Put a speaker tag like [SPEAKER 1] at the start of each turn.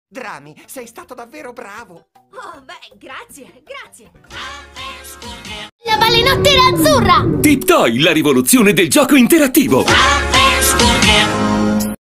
[SPEAKER 1] Drami, sei stato davvero bravo.
[SPEAKER 2] Oh, beh, grazie, grazie.
[SPEAKER 3] La balenottera azzurra!
[SPEAKER 4] Tip Toy, la rivoluzione del gioco interattivo.